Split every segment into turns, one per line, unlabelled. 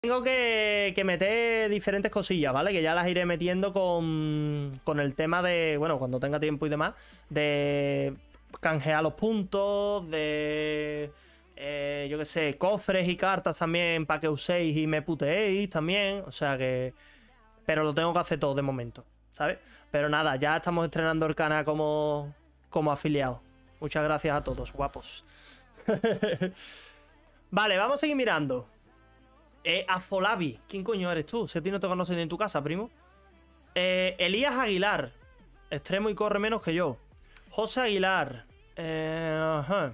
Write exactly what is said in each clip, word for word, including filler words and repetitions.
Tengo que, que meter diferentes cosillas, ¿vale? Que ya las iré metiendo con, con el tema de, bueno, cuando tenga tiempo y demás, de canjear los puntos, de, eh, yo qué sé, cofres y cartas también para que uséis y me puteéis también, o sea que... Pero lo tengo que hacer todo de momento, ¿sabes? Pero nada, ya estamos estrenando el canal como, como afiliado. Muchas gracias a todos, guapos. Vale, vamos a seguir mirando. Eh, Afolabi, ¿quién coño eres tú? Si a ti no te conocen ni en tu casa, primo. Eh, Elías Aguilar, extremo y corre menos que yo. José Aguilar. Eh, ajá.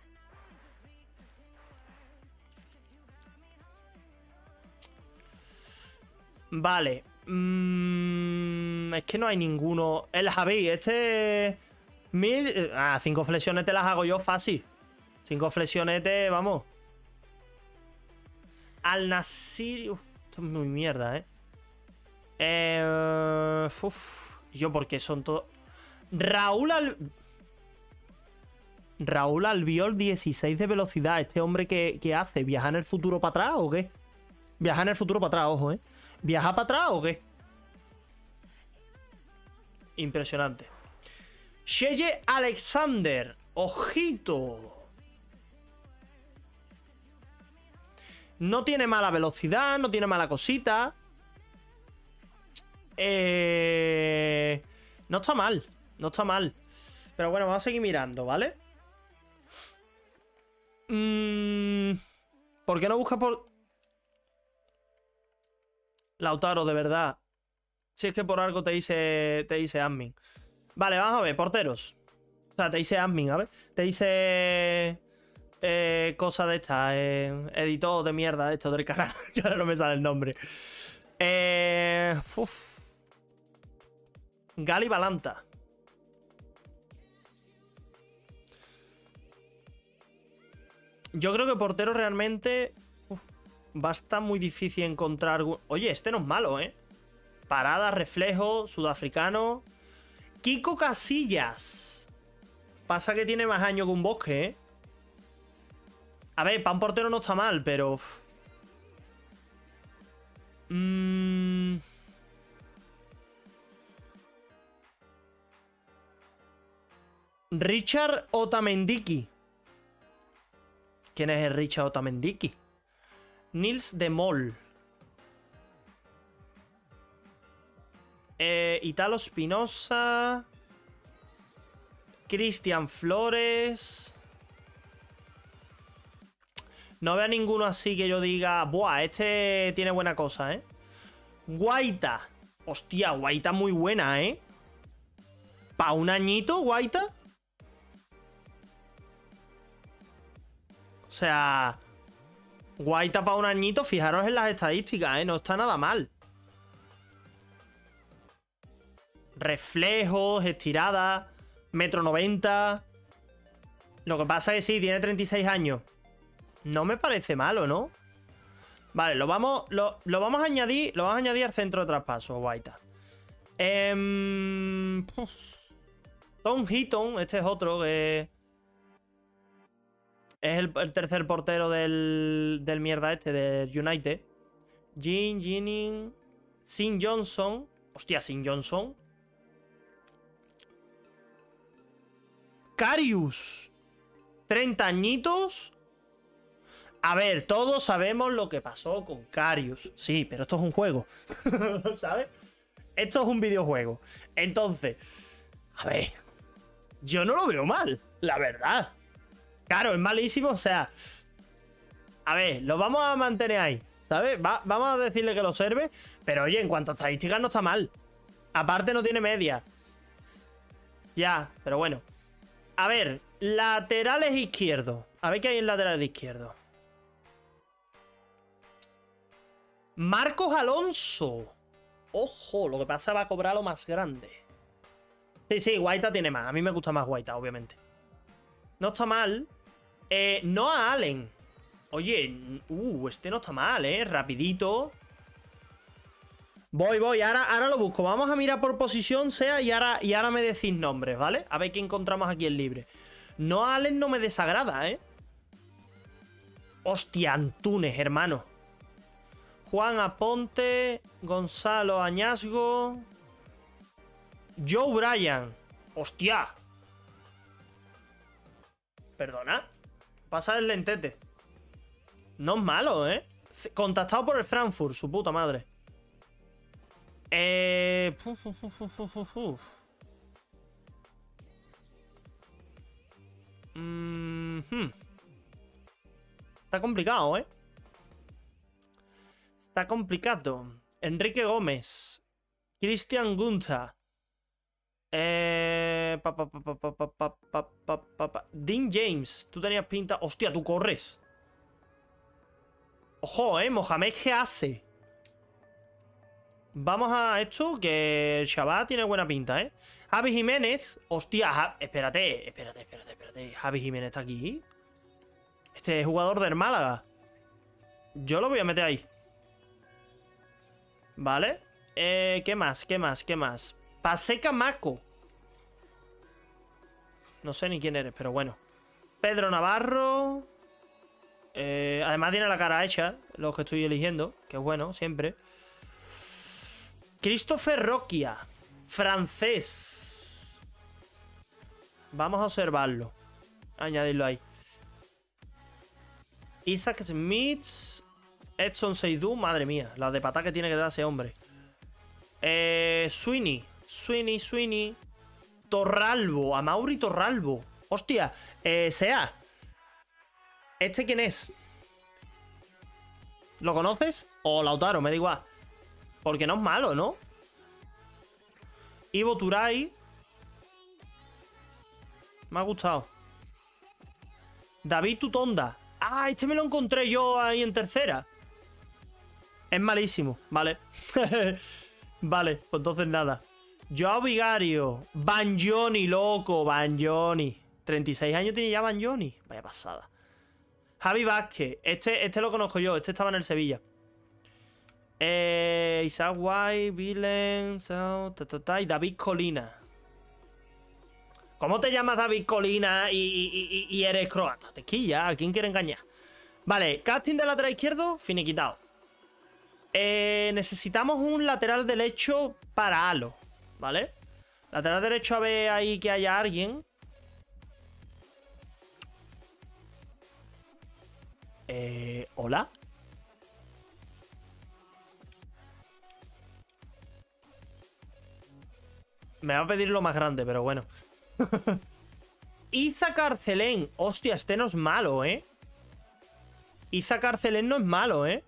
Vale. Mm, es que no hay ninguno. El Javi, este... Mil... Ah, cinco flexiones te las hago yo fácil. Cinco flexiones te... Vamos. Al Nasir... Uf, esto es muy mierda, ¿eh? eh uf, yo porque son todos... Raúl Al... Raúl Albiol, dieciséis de velocidad. ¿Este hombre qué, qué hace? ¿Viaja en el futuro para atrás o qué? Viaja en el futuro para atrás, ojo, ¿eh? ¿Viaja para atrás o qué? Impresionante. Sheye Alexander. Ojito. No tiene mala velocidad, no tiene mala cosita. Eh... No está mal, no está mal. Pero bueno, vamos a seguir mirando, ¿vale? Mm... ¿Por qué no busca por...? Lautaro, de verdad. Si es que por algo te dice, te dice admin. Vale, vamos a ver, porteros. O sea, te dice admin, a ver. Te dice... Eh, cosa de esta, eh, editor de mierda de esto del canal, que ahora no me sale el nombre. Eh, uf. Gali Balanta. Yo creo que portero realmente uf, va a estar muy difícil encontrar. Oye, este no es malo, ¿eh? Parada, reflejo, sudafricano. Kiko Casillas. Pasa que tiene más años que un bosque, ¿eh? A ver, para un portero no está mal, pero... Mm... Richard Otamendiki. ¿Quién es el Richard Otamendiki? Nils de Mol. Eh, Italo Spinoza. Cristian Flores. No veo a ninguno así que yo diga, buah, este tiene buena cosa, ¿eh? Guaita. Hostia, Guaita muy buena, ¿eh? ¿Pa un añito, Guaita? O sea... Guaita para un añito, fijaros en las estadísticas, ¿eh? No está nada mal. Reflejos, estiradas, metro noventa. Lo que pasa es que sí, tiene treinta y seis años. No me parece malo, ¿no? Vale, lo vamos, lo, lo vamos a añadir. Lo vamos a añadir al centro de traspaso, Guaita. Eh, Tom Heaton, este es otro que es el, el tercer portero del, del mierda este, del United. Jean, Jennings, Sin Johnson. Hostia, Sin Johnson. Karius. treinta añitos. A ver, todos sabemos lo que pasó con Karius. Sí, pero esto es un juego. ¿Sabes? Esto es un videojuego. Entonces, a ver, yo no lo veo mal, la verdad. Claro, es malísimo, o sea... A ver, lo vamos a mantener ahí, ¿sabes? Va, vamos a decirle que lo observe. Pero oye, en cuanto a estadísticas no está mal. Aparte no tiene media. Ya, pero bueno. A ver, laterales izquierdos. A ver qué hay en laterales izquierdos. Marcos Alonso. Ojo, lo que pasa va a cobrar lo más grande. Sí, sí, Guaita tiene más. A mí me gusta más Guaita, obviamente. No está mal. Eh, Noah Allen. Oye, uh, este no está mal, ¿eh? Rapidito. Voy, voy. Ahora, ahora lo busco. Vamos a mirar por posición, sea, y ahora, y ahora me decís nombres, ¿vale? A ver qué encontramos aquí en libre. Noah Allen no me desagrada, ¿eh? Hostia, Antunes, hermano. Juan Aponte, Gonzalo Añasgo, Joe Bryan. ¡Hostia! ¿Perdona? Pasa el lentete. No es malo, ¿eh? Contactado por el Frankfurt, su puta madre. Eh... Uf, uf, uf, uf, uf, uf. Mm -hmm. Está complicado, ¿eh? Está complicado. Enrique Gómez. Cristian Gunther. Eh... Pa, pa, pa, pa, pa, pa, pa, pa, pa, pa. Dean James. Tú tenías pinta... Hostia, tú corres. Ojo, eh. Mohamed Gease. Vamos a esto, que el Shabbat tiene buena pinta, ¿eh? Javi Jiménez. Hostia, ja... espérate, espérate, espérate, espérate. Javi Jiménez está aquí. Este es jugador del Málaga. Yo lo voy a meter ahí. Vale. Eh, ¿Qué más? ¿Qué más? ¿Qué más? Paseca Maco. No sé ni quién eres, pero bueno. Pedro Navarro. Eh, además tiene la cara hecha, los que estoy eligiendo. Que es bueno, siempre. Christopher Rocchia. Francés. Vamos a observarlo. Añadirlo ahí. Isaac Smith. Edson Seydou. Madre mía, la de patá que tiene que dar ese hombre. Eh, Sweeney. Sweeney, Sweeney. Torralbo. Amaury Torralbo. Hostia. Eh, Sea. ¿Este quién es? ¿Lo conoces? O Lautaro, me da igual. Porque no es malo, ¿no? Ivo Turay. Me ha gustado. David Tutonda. Ah, este me lo encontré yo ahí en tercera. Es malísimo. Vale. Vale, pues entonces nada. Joao Vigario. Banjoni, loco. Banjoni. treinta y seis años tiene ya Banjoni. Vaya pasada. Javi Vázquez. Este, este lo conozco yo. Este estaba en el Sevilla. Eh, Isaac White, Vilen, ta, ta, ta, y David Colina. ¿Cómo te llamas David Colina y, y, y, y eres croata? Tequilla, ¿a quién quiere engañar? Vale, casting de lateral izquierdo, finiquitado. Eh, necesitamos un lateral derecho para Halo, ¿vale? Lateral derecho, a ver ahí que haya alguien. Eh, ¿Hola? Me va a pedir lo más grande, pero bueno. Iza Carcelén. Hostia, este no es malo, ¿eh? Iza Carcelén no es malo, ¿eh?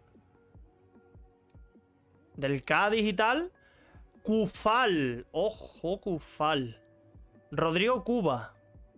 Del Cádiz y tal. Cufal. Ojo, Cufal. Rodrigo Cuba.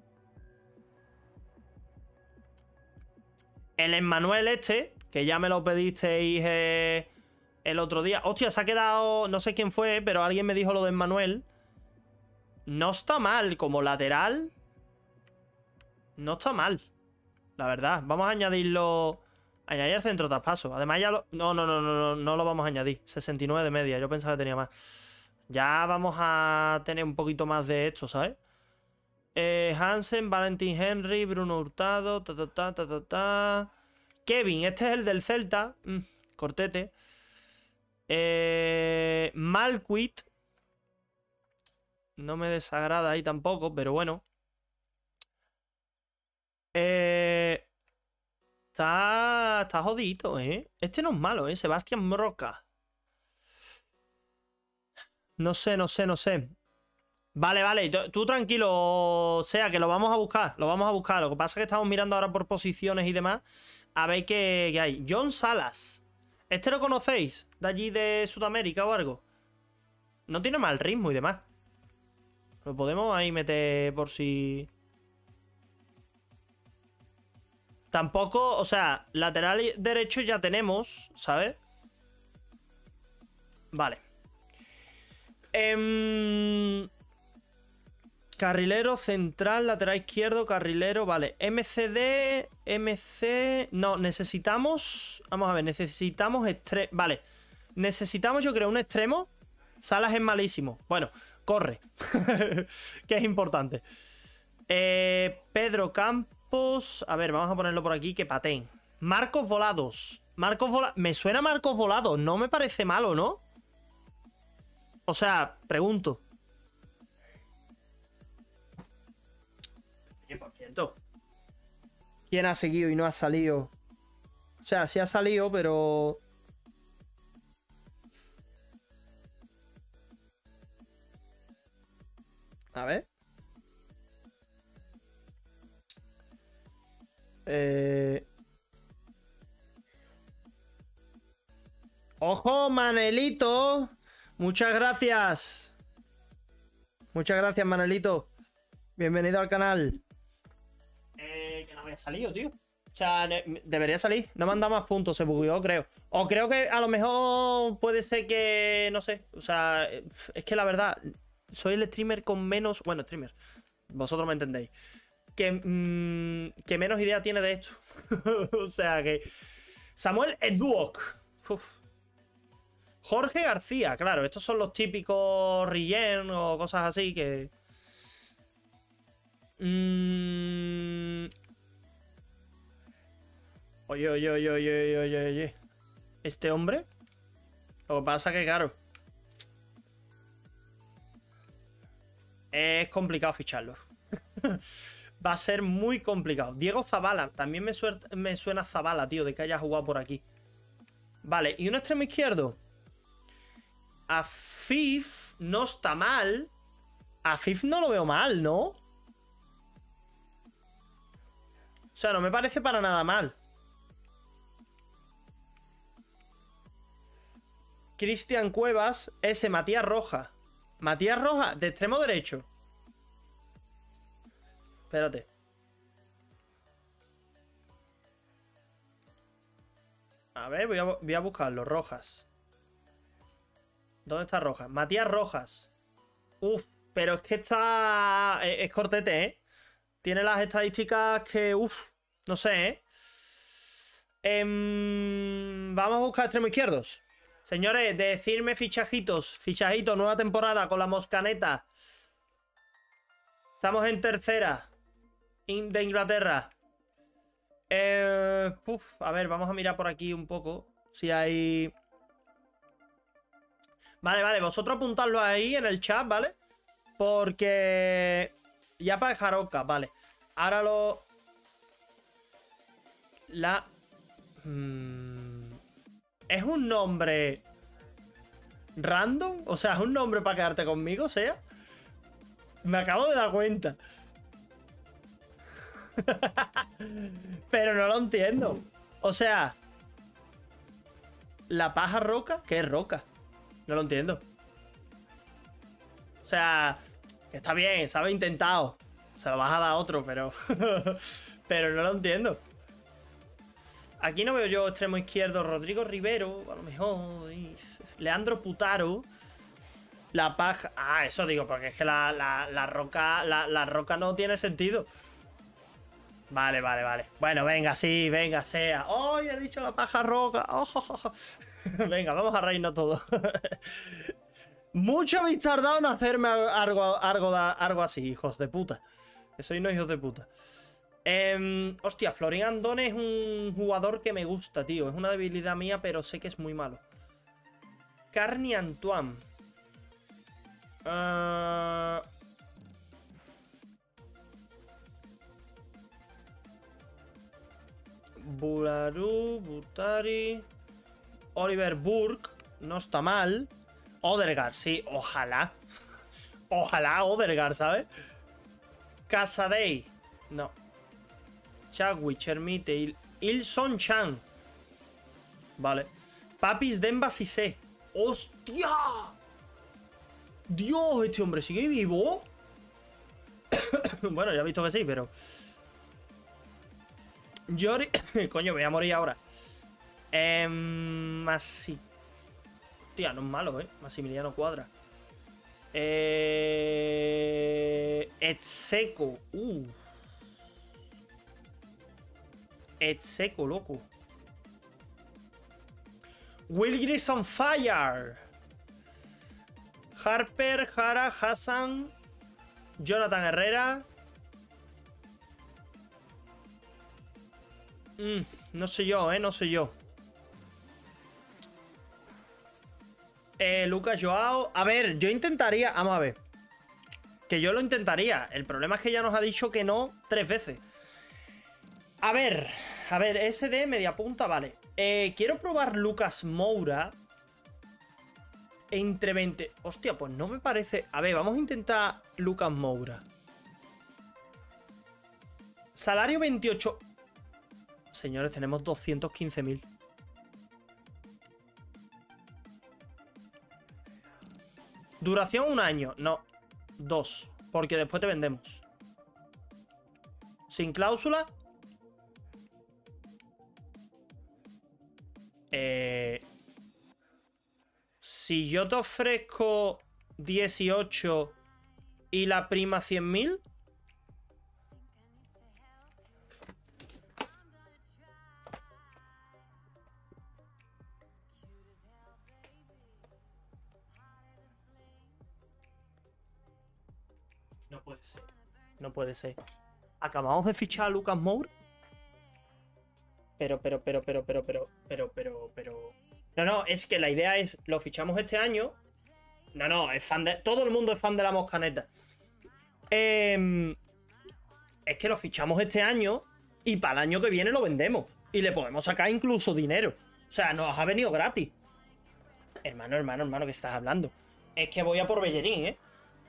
El Emmanuel este, que ya me lo pedisteis eh, el otro día. Hostia, se ha quedado... No sé quién fue, pero alguien me dijo lo de Emmanuel. No está mal como lateral. No está mal, la verdad. Vamos a añadirlo. Añadir centro traspaso. Además ya lo... No, no, no, no, no, no lo vamos a añadir. sesenta y nueve de media. Yo pensaba que tenía más. Ya vamos a tener un poquito más de esto, ¿sabes? Eh, Hansen, Valentín Henry, Bruno Hurtado, ta, ta, ta, ta, ta, ta. Kevin, este es el del Celta. Mm, cortete. Eh, Malquit. No me desagrada ahí tampoco, pero bueno. Eh, está, está jodidito, ¿eh? Este no es malo, ¿eh? Sebastián Roca. No sé, no sé, no sé. Vale, vale. Tú tranquilo, Sea, que lo vamos a buscar. Lo vamos a buscar. Lo que pasa es que estamos mirando ahora por posiciones y demás. A ver qué, qué hay. John Salas. ¿Este lo conocéis? ¿De allí de Sudamérica o algo? No tiene mal ritmo y demás. Lo podemos ahí meter por si... Tampoco, o sea, lateral derecho ya tenemos, ¿sabes? Vale. Eh, carrilero central, lateral izquierdo, carrilero, vale. M C D, M C... No, necesitamos... Vamos a ver, necesitamos... Estre... Vale. Necesitamos, yo creo, un extremo. Salas es malísimo. Bueno... Corre. Que es importante. Eh, Pedro Campos. A ver, vamos a ponerlo por aquí. Que pateen. Marcos Volados. Marcos Volados. Me suena Marcos Volados. No me parece malo, ¿no? O sea, pregunto. Oye, por cierto. ¿Quién ha seguido y no ha salido? O sea, sí ha salido, pero... A ver. Eh... ¡Ojo, Manelito! Muchas gracias. Muchas gracias, Manelito. Bienvenido al canal. Eh, que no había salido, tío. O sea, debería salir. No me han dado más puntos, se bugueó, creo. O creo que a lo mejor puede ser que... No sé. O sea, es que la verdad... Soy el streamer con menos... Bueno, streamer. Vosotros me entendéis. Que, mmm, que menos idea tiene de esto. O sea que... Samuel Eduok. Uf. Jorge García, claro. Estos son los típicos Rillén o cosas así que... Mm... Oye, oye, oye, oye, oye, oye. Este hombre... Lo que pasa que, claro... Es complicado ficharlo. Va a ser muy complicado. Diego Zavala. También me, suena, me suena Zavala, tío, de que haya jugado por aquí. Vale, y un extremo izquierdo. Afif no está mal. Afif no lo veo mal, ¿no? O sea, no me parece para nada mal. Cristian Cuevas. Ese, Matías Rojas. Matías Rojas, de extremo derecho. Espérate. A ver, voy a, voy a buscarlo. Rojas. ¿Dónde está Rojas? Matías Rojas. Uf, pero es que está... Es, es cortete, ¿eh? Tiene las estadísticas que... Uf, no sé, ¿eh? Em, vamos a buscar extremos izquierdos. Señores, decirme fichajitos. Fichajito, nueva temporada con la Moscaneta. Estamos en tercera de Inglaterra. Eh, uf, a ver, vamos a mirar por aquí un poco. Si hay... Vale, vale, vosotros apuntadlo ahí en el chat, ¿vale? Porque... Ya para dejar Oca, vale. Ahora lo... La... Hmm... ¿Es un nombre random? O sea, ¿es un nombre para quedarte conmigo, sea? Me acabo de dar cuenta. Pero no lo entiendo. O sea, ¿la paja roca? ¿Qué es roca? No lo entiendo. O sea, que está bien, sabe intentado. Se lo vas a dar a otro, pero... pero no lo entiendo. Aquí no veo yo extremo izquierdo. Rodrigo Rivero, a lo mejor. Leandro Putaro. La paja... Ah, eso digo, porque es que la, la, la roca... La, la roca no tiene sentido. Vale, vale, vale. Bueno, venga, sí, venga, sea. ¡Oh, he dicho la paja roca! Oh, oh, oh. Venga, vamos a reírnos todos. Mucho habéis tardado en hacerme algo, algo, algo así, hijos de puta. Que sois no hijos de puta. Eh, hostia, Florian Andone es un jugador que me gusta, tío. Es una debilidad mía, pero sé que es muy malo. Carni Antoine. Uh... Bularu, Butari. Oliver Burke. No está mal. Odegaard, sí, ojalá. Ojalá Odegaard, ¿sabes? Casadei. No. Chadwick, Hermite, Il Ilson Chan. Vale. Papis Demba Sisé. ¡Hostia! Dios, este hombre sigue vivo. Bueno, ya he visto que sí, pero... Yori... Coño, me voy a morir ahora. Eh, Masi... Hostia, no es malo, ¿eh? Maximiliano Cuadra. Eh... Etseco. Uh. Etseco, loco. Will Gris on Fire. Harper, Jara, Hassan. Jonathan Herrera. Mm, no sé yo, eh, no sé yo. Eh, Lucas Joao. A ver, yo intentaría. Vamos a ver. Que yo lo intentaría. El problema es que ya nos ha dicho que no tres veces. A ver. A ver, S D, media punta, vale. Eh, quiero probar Lucas Moura. Entre veinte. Hostia, pues no me parece. A ver, vamos a intentar Lucas Moura. Salario veintiocho. Señores, tenemos doscientos quince mil. Duración un año. No, dos. Porque después te vendemos. Sin cláusula. Eh, si yo te ofrezco dieciocho y la prima cien mil. No puede ser. No puede ser. Acabamos de fichar a Lucas Moura. Pero, pero, pero, pero, pero, pero, pero, pero, pero... No, no, es que la idea es, lo fichamos este año. No, no, es fan de... Todo el mundo es fan de la moscaneta. Eh, es que lo fichamos este año y para el año que viene lo vendemos. Y le podemos sacar incluso dinero. O sea, nos ha venido gratis. Hermano, hermano, hermano, ¿qué estás hablando? Es que voy a por Bellerín, ¿eh?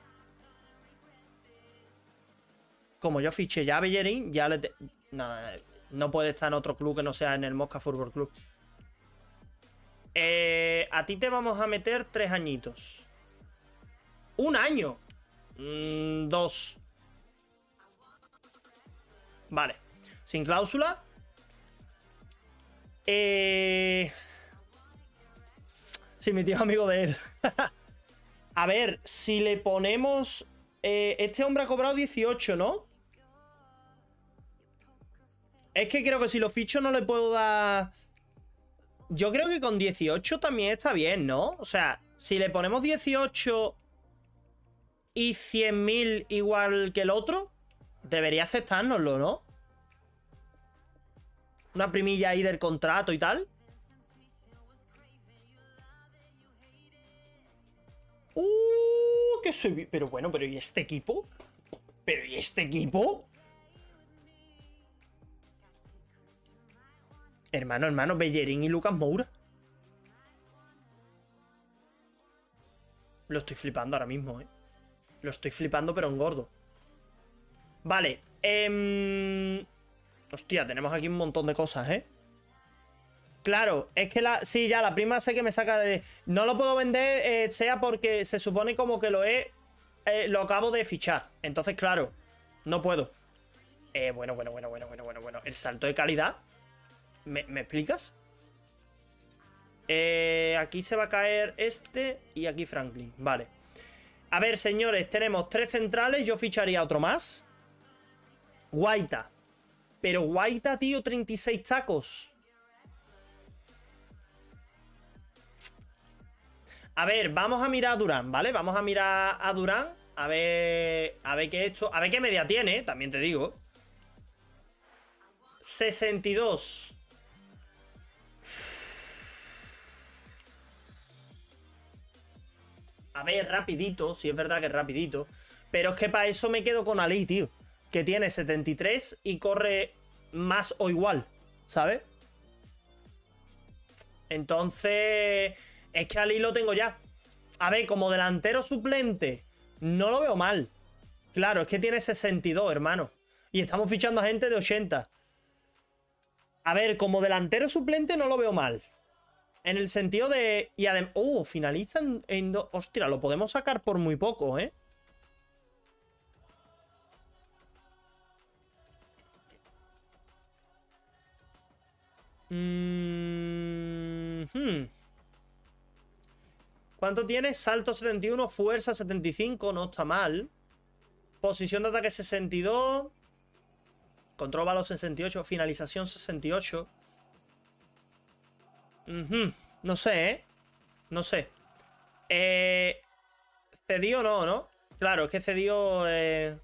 Como yo fiché ya a Bellerín, ya le... Te... No, no puede estar en otro club que no sea en el Mosca Fútbol Club. Eh, a ti te vamos a meter tres añitos. Un año. Mm, dos. Vale. Sin cláusula. Eh... Sí, mi tío es amigo de él. A ver, si le ponemos... Eh, este hombre ha cobrado dieciocho, ¿no? Es que creo que si lo ficho no le puedo dar... Yo creo que con dieciocho también está bien, ¿no? O sea, si le ponemos dieciocho y cien mil igual que el otro, debería aceptárnoslo, ¿no? Una primilla ahí del contrato y tal. ¡Uh! Que soy... Pero bueno, pero ¿y este equipo? ¿Pero y este equipo? Hermano, hermano, Bellerín y Lucas Moura. Lo estoy flipando ahora mismo, ¿eh? Lo estoy flipando, pero en gordo. Vale. Eh... Hostia, tenemos aquí un montón de cosas, ¿eh? Claro, es que la... Sí, ya, la prima sé que me saca... De... No lo puedo vender, eh, sea porque se supone como que lo he... Eh, lo acabo de fichar. Entonces, claro, no puedo. Eh, bueno, bueno, bueno, bueno, bueno, bueno, bueno. El salto de calidad... ¿Me, ¿Me explicas? Eh, aquí se va a caer este y aquí Franklin. Vale. A ver, señores, tenemos tres centrales. Yo ficharía otro más. Guaita. Pero Guaita, tío, treinta y seis tacos. A ver, vamos a mirar a Durán, ¿vale? Vamos a mirar a Durán. A ver... A ver qué esto... A ver qué media tiene, también te digo. sesenta y dos. A ver, rapidito, si es verdad que es rapidito. Pero es que para eso me quedo con Ali, tío. Que tiene setenta y tres y corre más o igual, ¿sabes? Entonces, es que Ali lo tengo ya. A ver, como delantero suplente, no lo veo mal. Claro, es que tiene sesenta y dos, hermano. Y estamos fichando a gente de ochenta. A ver, como delantero suplente no lo veo mal. En el sentido de... Y además... Oh, finalizan en... Do... Hostia, lo podemos sacar por muy poco, ¿eh? Mm -hmm. ¿Cuánto tiene? Salto setenta y uno, fuerza setenta y cinco, no está mal. Posición de ataque sesenta y dos. Control balón sesenta y ocho, finalización sesenta y ocho. Uh-huh. No sé, ¿eh? No sé. Eh... Cedió no, ¿no? Claro, es que cedió... Eh...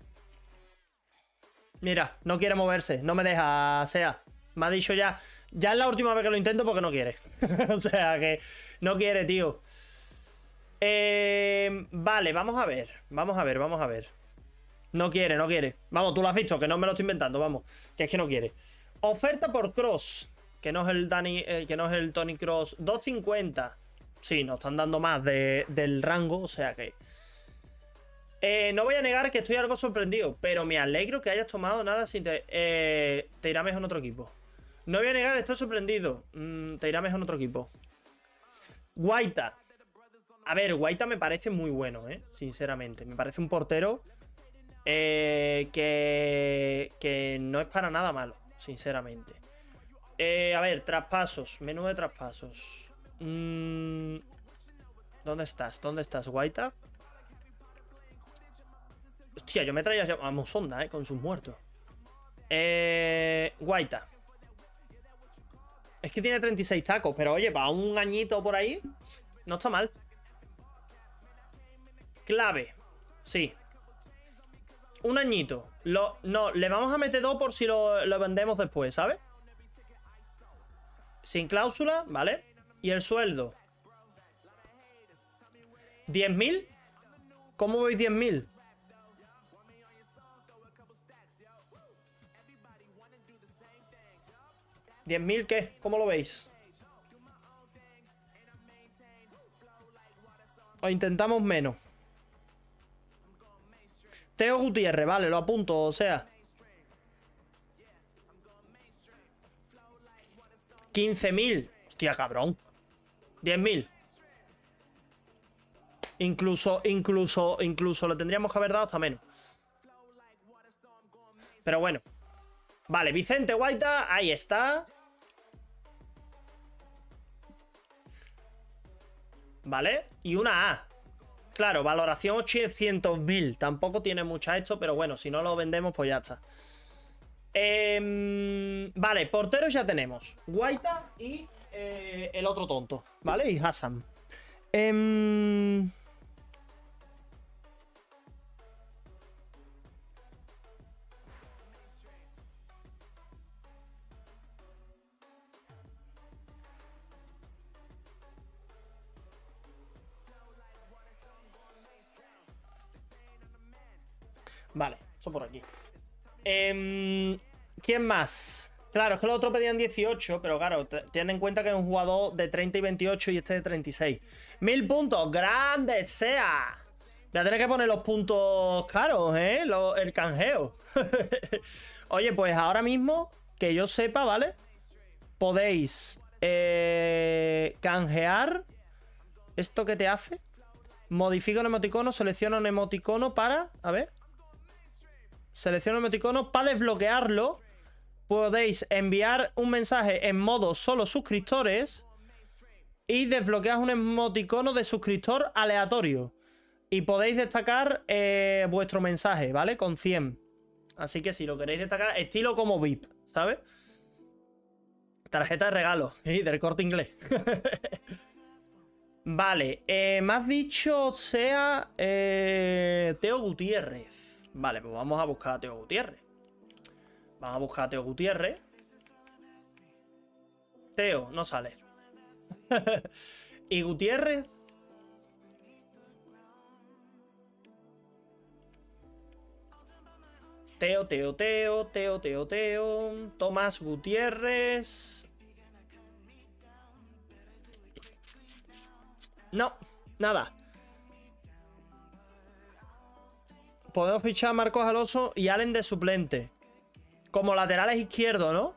Mira, no quiere moverse. No me deja, sea. Me ha dicho ya... Ya es la última vez que lo intento porque no quiere. O sea, que no quiere, tío. Eh, vale, vamos a ver. Vamos a ver, vamos a ver. No quiere, no quiere. Vamos, tú lo has visto, que no me lo estoy inventando, vamos. Que es que no quiere. Oferta por Cross. Que no es el Dani, eh, que no es el Tony Cross. dos cincuenta. Sí, nos están dando más de, del rango, o sea que... Eh, no voy a negar que estoy algo sorprendido, pero me alegro que hayas tomado nada sin te... Eh, te irá mejor en otro equipo. No voy a negar, estoy sorprendido. Mm, te irá mejor en otro equipo. Guaita. A ver, Guaita me parece muy bueno, ¿eh? Sinceramente. Me parece un portero eh, que, que no es para nada malo, sinceramente. Eh, a ver, traspasos. Menú de traspasos. Mm, ¿Dónde estás? ¿Dónde estás, Guaita? Hostia, yo me traía a Musonda, ¿eh? Con sus muertos. Eh, Guaita. Es que tiene treinta y seis tacos, pero oye, para un añito por ahí, no está mal. Clave. Sí. Un añito. Lo, no, le vamos a meter dos por si lo, lo vendemos después, ¿sabes? Sin cláusula, ¿vale? Y el sueldo. ¿diez mil? ¿Cómo veis diez mil? ¿diez mil qué? ¿Cómo lo veis? O intentamos menos. Teo Gutiérrez, vale, lo apunto, o sea. quince mil. Hostia, cabrón. diez mil. Incluso, incluso, incluso le tendríamos que haber dado hasta menos. Pero bueno. Vale, Vicente Guaita, ahí está. Vale, y una A. Claro, valoración ochocientos mil. Tampoco tiene mucha esto, pero bueno, si no lo vendemos, pues ya está. Eh, vale, porteros ya tenemos. Guaita y eh, el otro tonto, ¿vale? Y Hassan. Eh, Vale, eso por aquí. Eh, ¿Quién más? Claro, es que los otros pedían dieciocho, pero claro, ten en cuenta que es un jugador de treinta y veintiocho y este de treinta y seis. ¡Mil puntos! ¡Grande sea! Voy a tener que poner los puntos caros, ¿eh? Lo, el canjeo. Oye, pues ahora mismo, que yo sepa, ¿vale? Podéis eh, canjear. ¿Esto qué te hace? Modifica un emoticono, selecciona un emoticono para... A ver... Selecciono el emoticono. Para desbloquearlo, podéis enviar un mensaje en modo solo suscriptores y desbloqueas un emoticono de suscriptor aleatorio. Y podéis destacar eh, vuestro mensaje, ¿vale? Con cien. Así que si lo queréis destacar, estilo como V I P, ¿sabes? Tarjeta de regalo. Y del Corte Inglés. Vale. Eh, me has dicho sea eh, Teo Gutiérrez. Vale, pues vamos a buscar a Teo Gutiérrez. Vamos a buscar a Teo Gutiérrez. Teo, no sale. Y Gutiérrez. Teo, Teo, Teo, Teo, Teo, Teo. Tomás Gutiérrez. No, nada. Podemos fichar a Marcos Alonso y Allen de suplente. Como laterales izquierdos, ¿no?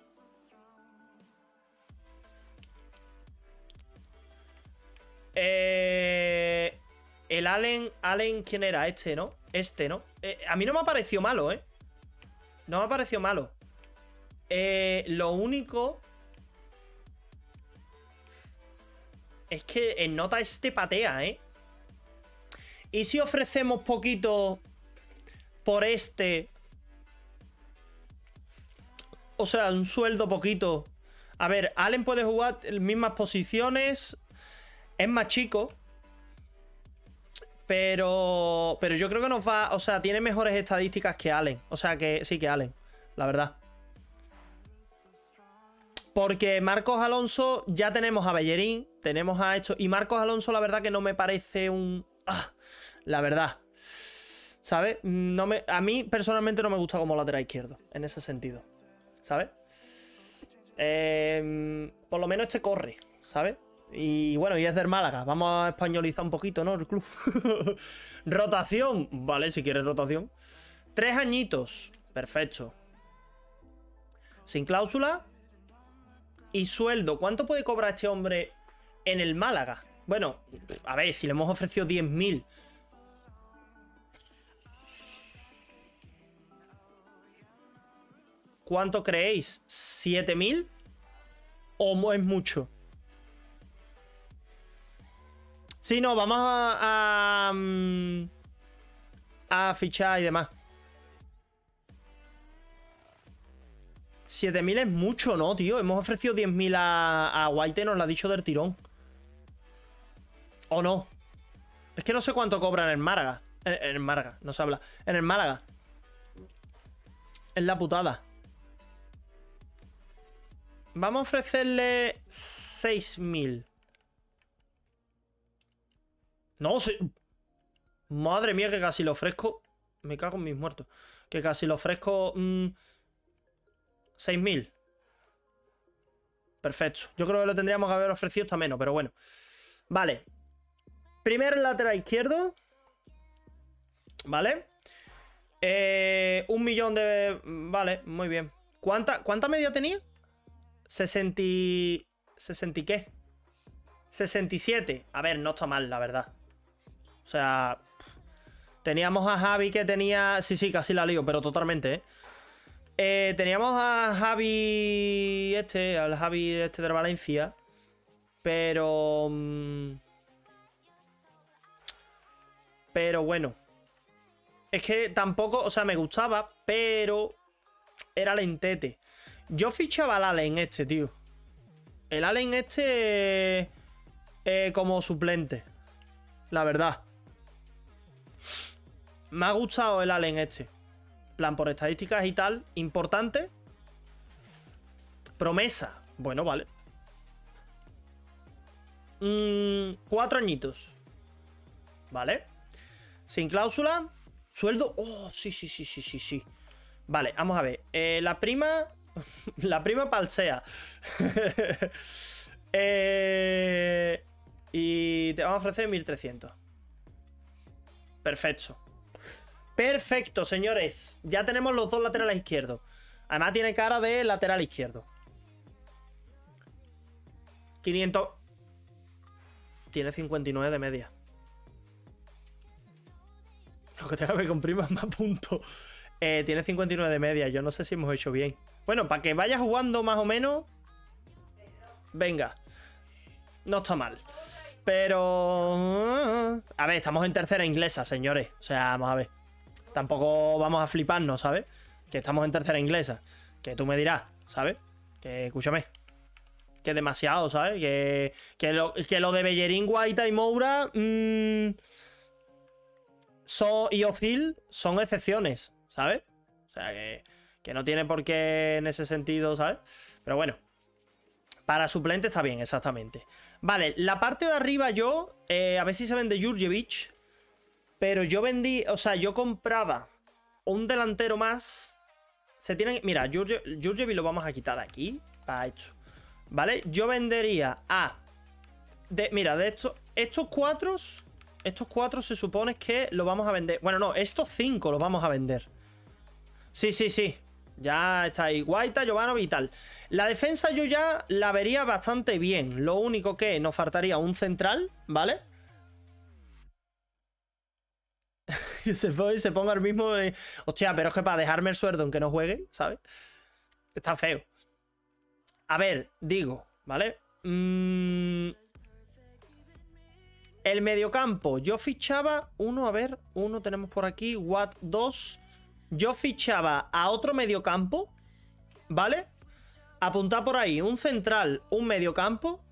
Eh, el Allen... Allen, ¿quién era? Este, ¿no? Este, ¿no? Eh, a mí no me ha parecido malo, ¿eh? No me ha parecido malo. Eh, lo único... Es que en nota este patea, ¿eh? ¿Y si ofrecemos poquito por este? O sea, un sueldo poquito. A ver, Allen puede jugar en mismas posiciones. Es más chico. Pero... Pero yo creo que nos va... O sea, tiene mejores estadísticas que Allen. O sea, que sí que Allen. La verdad. Porque Marcos Alonso ya tenemos a Bellerín. Tenemos a esto. Y Marcos Alonso, la verdad que no me parece un... Ah, la verdad. ¿Sabes? No me... A mí personalmente no me gusta como lateral izquierdo. En ese sentido. ¿Sabes? Eh, por lo menos este corre. ¿Sabes? Y bueno, y es del Málaga. Vamos a españolizar un poquito, ¿no? El club. Rotación. Vale, si quieres rotación. Tres añitos. Perfecto. Sin cláusula. Y sueldo. ¿Cuánto puede cobrar este hombre en el Málaga? Bueno, a ver, si le hemos ofrecido diez mil. ¿Cuánto creéis? ¿siete mil? ¿O es mucho? Sí, no, vamos a, a, a fichar y demás. siete mil es mucho, ¿no, tío? Hemos ofrecido diez mil a, a White, nos lo ha dicho del tirón. ¿O no? Es que no sé cuánto cobra en el Málaga. En, en el Málaga, no se habla. En el Málaga. Es la putada. Vamos a ofrecerle seis mil. No, sí. Madre mía, que casi lo ofrezco. Me cago en mis muertos. Que casi lo ofrezco... Mmm, seis mil. Perfecto. Yo creo que lo tendríamos que haber ofrecido hasta menos, pero bueno. Vale. Primer lateral izquierdo. Vale. Eh, un millón de... Vale, muy bien. ¿Cuánta, cuánta media tenía? sesenta... ¿sesenta y qué? sesenta y siete. A ver, no está mal, la verdad. O sea... Teníamos a Javi que tenía... Sí, sí, casi la lío, pero totalmente, ¿eh? Eh, teníamos a Javi este, al Javi este de Valencia, pero... Pero bueno. Es que tampoco, o sea, me gustaba, pero era lentete. Yo fichaba al Allen este, tío. El Allen este eh, como suplente. La verdad. Me ha gustado el Allen este. Plan por estadísticas y tal. Importante. Promesa. Bueno, vale. Mm, cuatro añitos. Vale. Sin cláusula. Sueldo. Oh, sí, sí, sí, sí, sí, sí. Vale, vamos a ver. Eh, la prima. La prima palsea. eh, y te vamos a ofrecer mil trescientos. Perfecto. Perfecto, señores. Ya tenemos los dos laterales izquierdos. Además tiene cara de lateral izquierdo. quinientos. Tiene cincuenta y nueve de media. Lo que tenga que ver con primas más puntos. Eh, tiene cincuenta y nueve de media. Yo no sé si hemos hecho bien. Bueno, para que vaya jugando más o menos. Venga. No está mal. Pero... A ver, estamos en tercera inglesa, señores. O sea, vamos a ver. Tampoco vamos a fliparnos, ¿sabes? Que estamos en tercera inglesa. Que tú me dirás, ¿sabes? Que escúchame. Que demasiado, ¿sabes? Que, que, lo, que lo de Bellerín, Guaita y Moura mmm, so, y Ozil son excepciones, ¿sabes? O sea, que, que no tiene por qué en ese sentido, ¿sabes? Pero bueno. Para suplente está bien, exactamente. Vale, la parte de arriba yo... Eh, a ver si se vende Jurjevic. Pero yo vendí... O sea, yo compraba un delantero más. Se tienen... Mira, Jurjevic lo vamos a quitar de aquí. Para esto. ¿Vale? Yo vendería a... De, mira, de estos... Estos cuatro... Estos cuatro se supone que lo vamos a vender. Bueno, no, estos cinco los vamos a vender. Sí, sí, sí. Ya está ahí Guaita, Jovanovic y tal. La defensa yo ya la vería bastante bien. Lo único que nos faltaría un central, ¿vale? Y se, se ponga el mismo de... Hostia, pero es que para dejarme el sueldo en que no juegue, ¿sabes? Está feo. A ver, digo, ¿vale? Mm... El mediocampo. Yo fichaba uno, a ver, uno tenemos por aquí. Watt dos. Yo fichaba a otro mediocampo, ¿vale? Apuntar por ahí, un central, un mediocampo,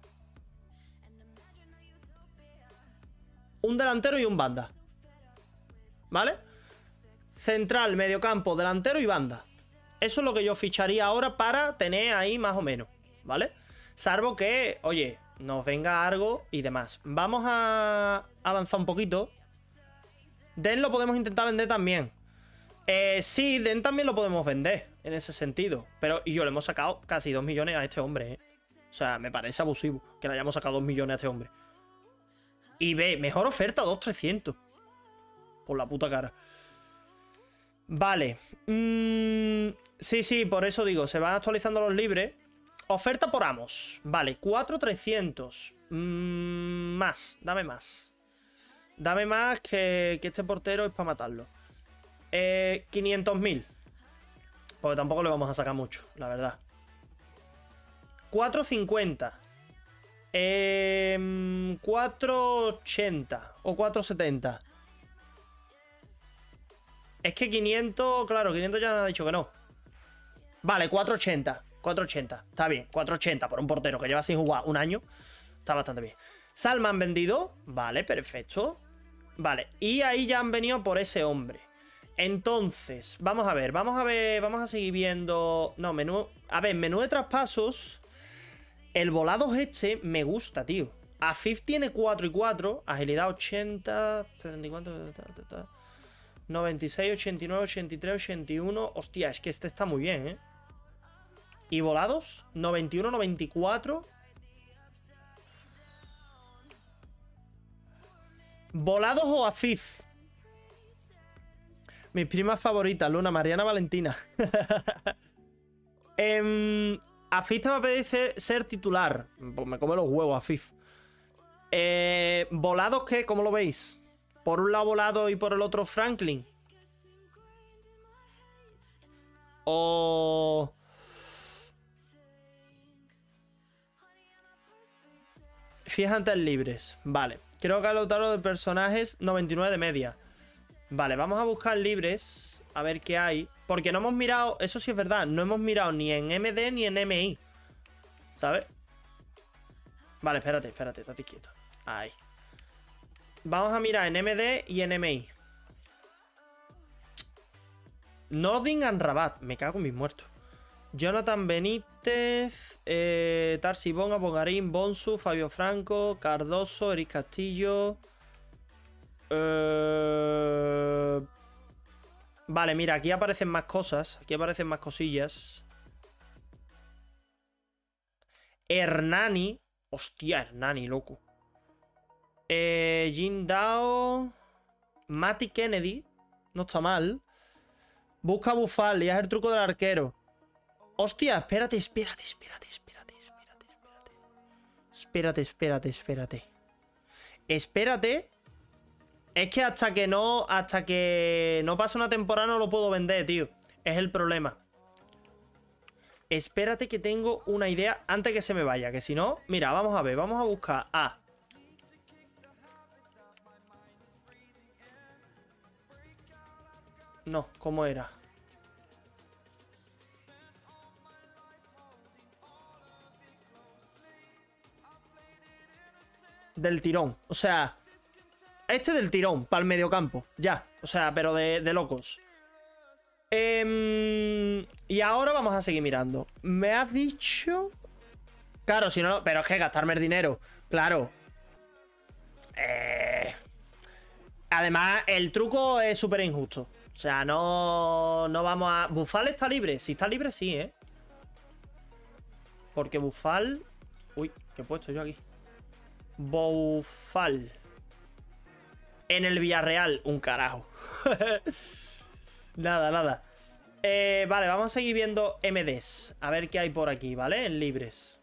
un delantero y un banda, ¿vale? Central, mediocampo, delantero y banda. Eso es lo que yo ficharía ahora para tener ahí más o menos, ¿vale? Salvo que, oye, nos venga algo y demás. Vamos a avanzar un poquito. Den lo podemos intentar vender también. Eh, sí, Den también lo podemos vender en ese sentido. Pero y yo le hemos sacado casi dos millones a este hombre, ¿eh? O sea, me parece abusivo que le hayamos sacado dos millones a este hombre. Y ve, mejor oferta, dos mil trescientos. Por la puta cara. Vale. Mm, sí, sí, por eso digo, se van actualizando los libres. Oferta por Amos. Vale, cuatro mil trescientos. Mm, más, dame más. Dame más que, que este portero es para matarlo. Eh, quinientos mil. Porque tampoco le vamos a sacar mucho, la verdad. cuatro cincuenta. Eh, cuatro ochenta o cuatro setenta. Es que quinientos, claro, quinientos ya nos ha dicho que no. Vale, cuatro ochenta. cuatro ochenta, está bien, cuatro ochenta por un portero que lleva sin jugar un año. Está bastante bien. Salman vendido, vale, perfecto. Vale, y ahí ya han venido por ese hombre. Entonces, vamos a ver, vamos a ver, vamos a seguir viendo. No, menú. A ver, menú de traspasos. El volado este me gusta, tío. Afif tiene cuatro y cuatro. Agilidad ochenta, setenta y cuatro, noventa y seis, ochenta y nueve, ochenta y tres, ochenta y uno. Hostia, es que este está muy bien, ¿eh? Y volados, noventa y uno, noventa y cuatro. ¿Volados o Afif? Mis primas favoritas, Luna, Mariana, Valentina. eh, Afif te va a pedir ser titular. Pues me come los huevos, Afif. Eh, ¿Volados qué? ¿Cómo lo veis? Por un lado Volado y por el otro Franklin. O... Fíjate en libres. Vale. Creo que ha lotado de personajes noventa y nueve de media. Vale, vamos a buscar libres. A ver qué hay. Porque no hemos mirado... Eso sí es verdad. No hemos mirado ni en M D ni en M I. ¿Sabes? Vale, espérate, espérate. Estate quieto. Ahí. Vamos a mirar en M D y en M I. Nottingham Rabat. Me cago en mis muertos. Jonathan Benítez, eh, Tarsi Bonga, Bogarín, Bonsu, Fabio Franco, Cardoso, Eric Castillo. Eh... Vale, mira, aquí aparecen más cosas. Aquí aparecen más cosillas. Hernani. Hostia, Hernani, loco. Eh, Jin Dao. Matty Kennedy. No está mal. Busca Bufal y haz el truco del arquero. Hostia, espérate, espérate, espérate, espérate, espérate, espérate. Espérate, espérate, espérate. Espérate. Es que hasta que no, hasta que no pase una temporada no lo puedo vender, tío. Es el problema. Espérate que tengo una idea antes que se me vaya, que si no... Mira, vamos a ver, vamos a buscar a... No, ¿cómo era? Del tirón, o sea... Este del tirón, para el mediocampo, ya. O sea, pero de, de locos. Eh, y ahora vamos a seguir mirando. ¿Me has dicho? Claro, si no... Pero es que gastarme el dinero. Claro. Eh... Además, el truco es súper injusto. O sea, no, no vamos a... ¿Bufal está libre? Si está libre, sí, ¿eh? Porque Bufal... Uy, ¿qué he puesto yo aquí? Bufal. En el Villarreal, un carajo. Nada, nada. Eh, vale, vamos a seguir viendo M Ds. A ver qué hay por aquí, ¿vale? En libres.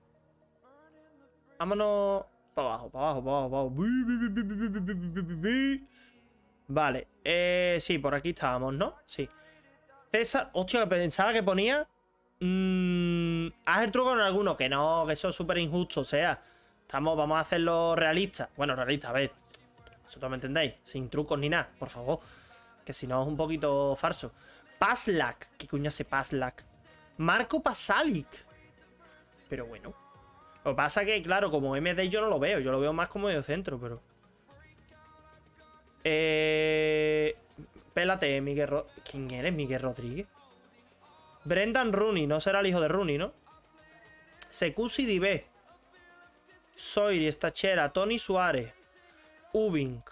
Vámonos para abajo, para abajo, para abajo, para abajo. Vale. Eh, sí, por aquí estábamos, ¿no? Sí. César... Hostia, pensaba que ponía... Mmm, haz el truco con alguno. Que no, que eso es súper injusto. O sea, estamos, vamos a hacerlo realista. Bueno, realista, a ver. ¿Vosotros me entendéis? Sin trucos ni nada, por favor. Que si no es un poquito farso. Paslak. ¿Qué coño hace Paslak? Marco Pasalic. Pero bueno. Lo que pasa que, claro, como M D yo no lo veo. Yo lo veo más como medio centro, pero... Eh... Pélate, Miguel Ro... ¿Quién eres, Miguel Rodríguez? Brendan Rooney. No será el hijo de Rooney, ¿no? Sekusi Dibé. Soiri, Stachera, Tony Suárez, Ubink,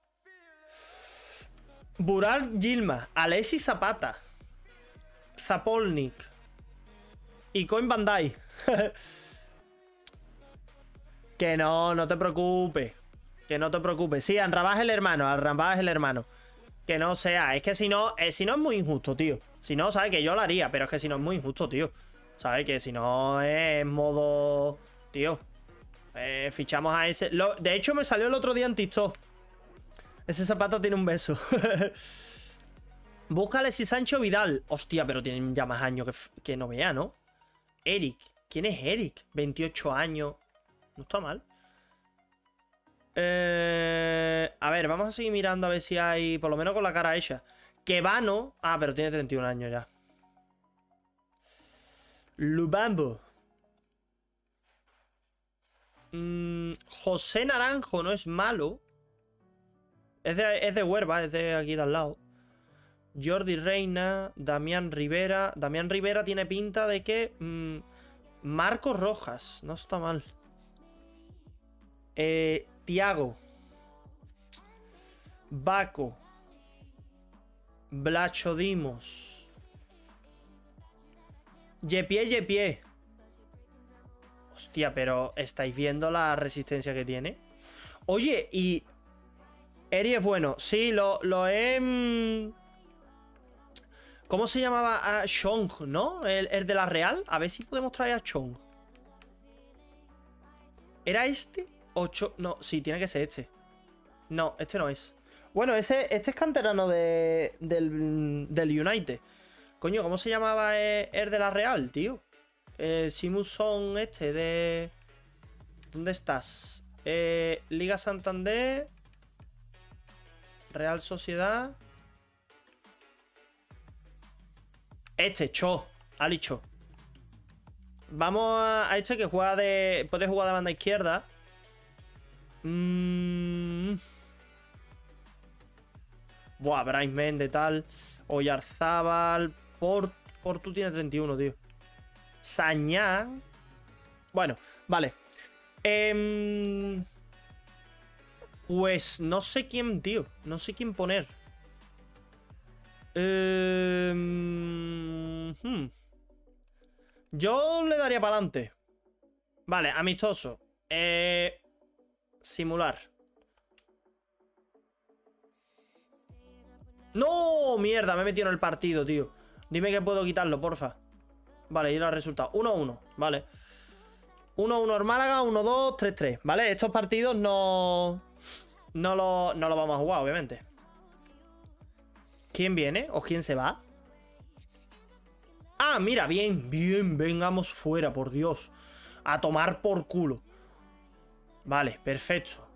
Burak Yilmaz, Alexis Zapata, Zapolnik y Coin Bandai. Que no, no te preocupes. Que no te preocupes. Sí, Amrabat es el hermano, Amrabat es el hermano. Que no sea, es que si no, eh, si no es muy injusto, tío. Si no, sabes que yo lo haría, pero es que si no es muy injusto, tío. Sabes que si no es modo, tío. Eh, fichamos a ese. Lo, de hecho, me salió el otro día en TikTok. Ese Zapata tiene un beso. Búscale si Sancho Vidal. Hostia, pero tienen ya más años que, que no vea, ¿no? Eric. ¿Quién es Eric? veintiocho años. No está mal. Eh, a ver, vamos a seguir mirando a ver si hay, por lo menos con la cara hecha. Kebano. Ah, pero tiene treinta y un años ya. Lubambo. Mm, José Naranjo no es malo. Es de, es de Huerva, es de aquí de al lado. Jordi Reina, Damián Rivera. Damián Rivera tiene pinta de que... Mmm, Marcos Rojas, no está mal. Eh, Tiago. Baco. Blacho Dimos. Yepie, Yepie. Hostia, pero ¿estáis viendo la resistencia que tiene? Oye, y... Eri es bueno. Sí, lo, lo he... Mmm... ¿Cómo se llamaba? Ah, Chong, ¿no? El, el de la Real. A ver si podemos traer a Chong. ¿Era este? O Chong? No, sí, tiene que ser este. No, este no es. Bueno, ese, este es canterano de, del, del United. Coño, ¿cómo se llamaba el, el de la Real, tío? El Simuson este de... ¿Dónde estás? Eh, Liga Santander. Real Sociedad. Este, Cho. Ali Cho. Vamos a, a este que juega de... Puede jugar de banda izquierda. Mm. Buah, Bryce Mende, tal. Oyarzábal. Port, Portu tiene treinta y uno, tío. Sañá. Bueno, vale. Eh, pues no sé quién, tío. No sé quién poner. Eh, hmm. Yo le daría para adelante. Vale, amistoso. Eh, simular. ¡No! Mierda, me he metido en el partido, tío. Dime que puedo quitarlo, porfa. Vale, y los resultados. uno uno, vale. uno uno el Málaga, uno dos, tres tres. Vale, estos partidos no... No lo, no lo vamos a jugar, obviamente. ¿Quién viene? ¿O quién se va? Ah, mira, bien, bien, vengamos fuera, por Dios. A tomar por culo. Vale, perfecto.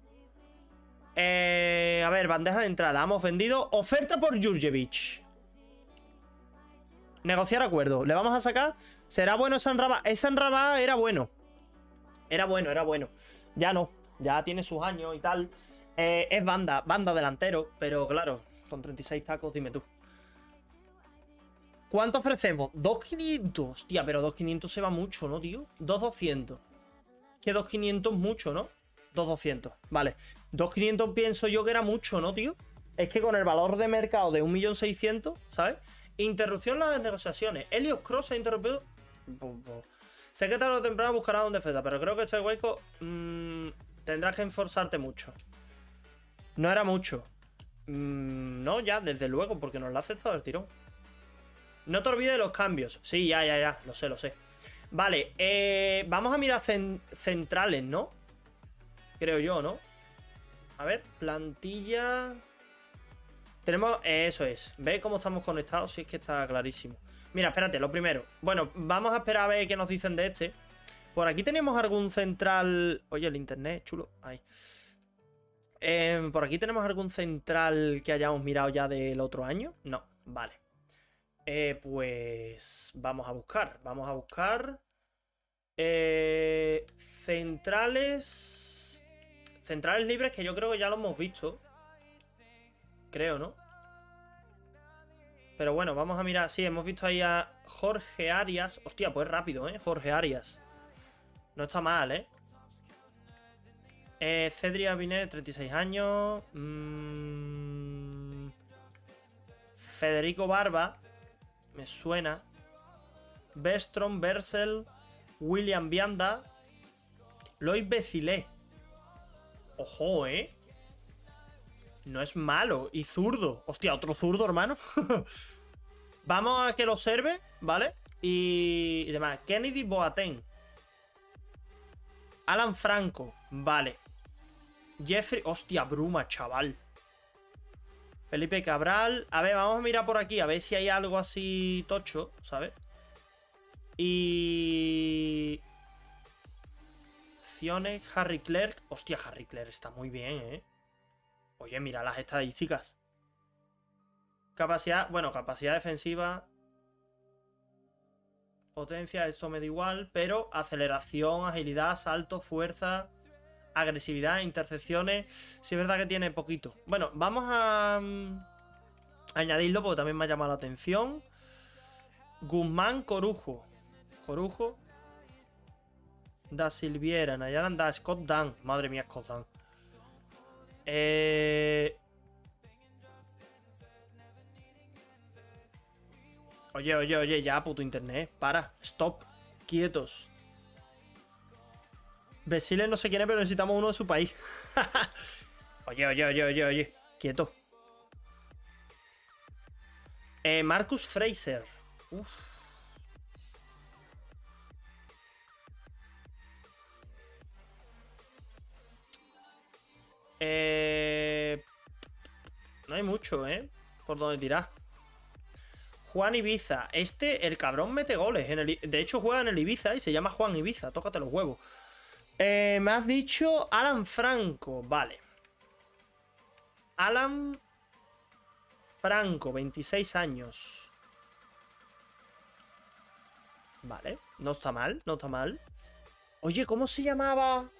Eh, a ver, bandeja de entrada. Hemos vendido oferta por Jurjevic. Negociar acuerdo. ¿Le vamos a sacar? ¿Será bueno ese Amrabat? Ese Amrabat era bueno. Era bueno, era bueno. Ya no. Ya tiene sus años y tal. Eh, es banda, banda delantero. Pero claro, con treinta y seis tacos, dime tú. ¿Cuánto ofrecemos? dos quinientos. Tía, pero dos quinientos se va mucho, ¿no, tío? dos doscientos. Que dos quinientos mucho, ¿no? dos doscientos. Vale. dos quinientos pienso yo que era mucho, ¿no, tío? Es que con el valor de mercado de un millón seiscientos, ¿sabes? Interrupción en las negociaciones. Helios Cross ha interrumpido. Sé que tarde o temprano buscará un defensa, pero creo que este hueco mmm, tendrás que esforzarte mucho. No era mucho. Mm, no, ya, desde luego, porque nos lo ha aceptado el tirón. No te olvides de los cambios. Sí, ya, ya, ya. Lo sé, lo sé. Vale, eh, vamos a mirar cen centrales, ¿no? Creo yo, ¿no? A ver, plantilla. Tenemos... Eh, eso es. ¿Ves cómo estamos conectados? Sí, es que está clarísimo. Mira, espérate, lo primero. Bueno, vamos a esperar a ver qué nos dicen de este. Por aquí tenemos algún central... Oye, el internet, chulo. Ahí. Eh, por aquí tenemos algún central que hayamos mirado ya del otro año. No, vale. Eh, pues vamos a buscar. Vamos a buscar. Eh, centrales. Centrales libres que yo creo que ya lo hemos visto. Creo, ¿no? Pero bueno, vamos a mirar. Sí, hemos visto ahí a Jorge Arias. Hostia, pues rápido, ¿eh? Jorge Arias. No está mal, ¿eh? Eh, Cedric Binet, treinta y seis años. Mm, Federico Barba. Me suena. Bestrom, Bersel. William Vianda. Lois Besilé. Ojo, ¿eh? No es malo. Y zurdo. Hostia, otro zurdo, hermano. Vamos a que lo observe, ¿vale? Y, y demás. Kennedy Boateng. Alan Franco. Vale. Jeffrey. Hostia, Bruma, chaval. Felipe Cabral. A ver, vamos a mirar por aquí. A ver si hay algo así tocho, ¿sabes? Y... Fione, Harry Clerk. Hostia, Harry Clerk está muy bien, ¿eh? Oye, mira las estadísticas. Capacidad... Bueno, capacidad defensiva... Potencia, esto me da igual, pero aceleración, agilidad, salto, fuerza, agresividad, intercepciones. Sí, es verdad que tiene poquito. Bueno, vamos a um, añadirlo porque también me ha llamado la atención. Guzmán Corujo. Corujo. Da Silviera, Nayaran da Scott Dan. Madre mía, Scott Dan. Eh... Oye, oye, oye, ya, puto internet. Para, stop, quietos. Besile no sé quién es, pero necesitamos uno de su país. Oye, oye, oye, oye, oye. Quieto. Eh, Marcus Fraser. Uf. Eh... No hay mucho, ¿eh? Por donde tirar. Juan Ibiza. Este, el cabrón mete goles. En el, de hecho, juega en el Ibiza y se llama Juan Ibiza. Tócate los huevos. Eh, me has dicho Alan Franco. Vale. Alan Franco, veintiséis años. Vale. No está mal, no está mal. Oye, ¿cómo se llamaba?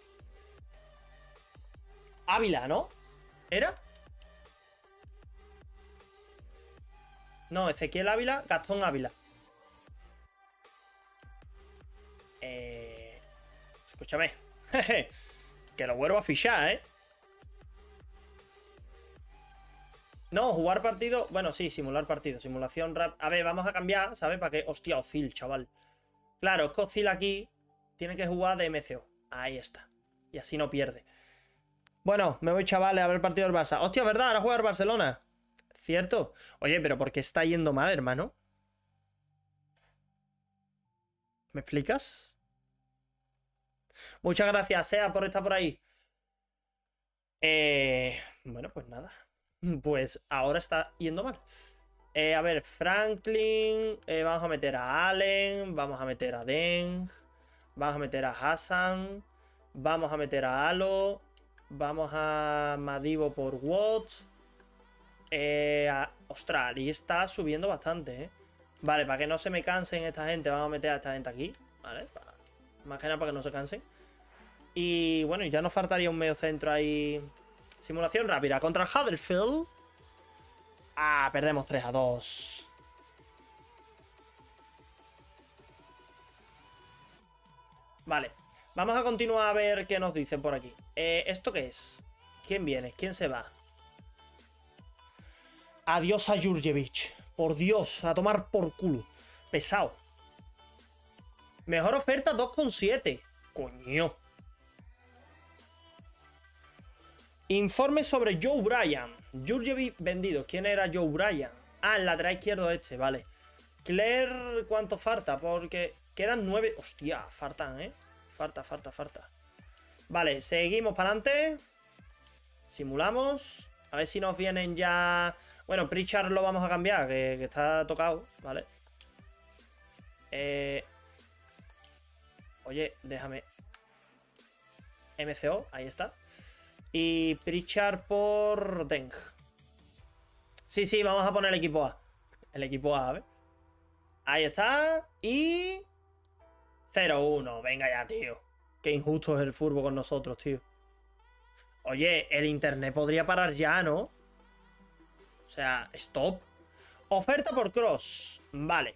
Ávila, ¿no? ¿Era? No, Ezequiel Ávila, Gastón Ávila. Eh... Escúchame. Que lo vuelvo a fichar, ¿eh? No, jugar partido... Bueno, sí, simular partido. Simulación rap... A ver, vamos a cambiar, ¿sabes? Para que... Hostia, Ozil, chaval. Claro, es que Ozil aquí tiene que jugar de M C O. Ahí está. Y así no pierde. Bueno, me voy, chavales, a ver el partido del Barça. Hostia, ¿verdad? Ahora juega el Barcelona. ¿Cierto? Oye, pero ¿por qué está yendo mal, hermano? ¿Me explicas? Muchas gracias, Sea, por estar por ahí. Eh... Bueno, pues nada. Pues ahora está yendo mal. Eh, a ver, Franklin. Eh, vamos a meter a Allen. Vamos a meter a Deng. Vamos a meter a Hassan. Vamos a meter a Alo. Vamos a Madibo por Watts. Eh, a... Ostras, Ali está subiendo bastante, ¿eh? Vale, para que no se me cansen esta gente, vamos a meter a esta gente aquí, ¿vale? Para... Más que nada para que no se cansen. Y bueno, ya nos faltaría un medio centro ahí. Simulación rápida contra el Huddersfield. Ah, perdemos tres a dos. Vale, vamos a continuar a ver qué nos dicen por aquí. Eh, ¿Esto qué es? ¿Quién viene? ¿Quién se va? Adiós a Jurjevic. Por Dios, a tomar por culo. Pesado. Mejor oferta dos coma siete. Coño. Informe sobre Joe Bryan. Jurjevic vendido. ¿Quién era Joe Bryan? Ah, el lateral izquierdo este, vale. Claire, ¿cuánto falta? Porque quedan nueve. Hostia, faltan, ¿eh? Falta, falta, falta. Vale, seguimos para adelante. Simulamos. A ver si nos vienen ya... Bueno, Pritchard lo vamos a cambiar, que, que está tocado, ¿vale? Eh... Oye, déjame. M C O, ahí está. Y Pritchard por Deng. Sí, sí, vamos a poner el equipo A. El equipo A, ¿ves? Ahí está. Y... cero uno. Venga ya, tío. Qué injusto es el fútbol con nosotros, tío. Oye, el internet podría parar ya, ¿no? O sea, stop. Oferta por Cross. Vale.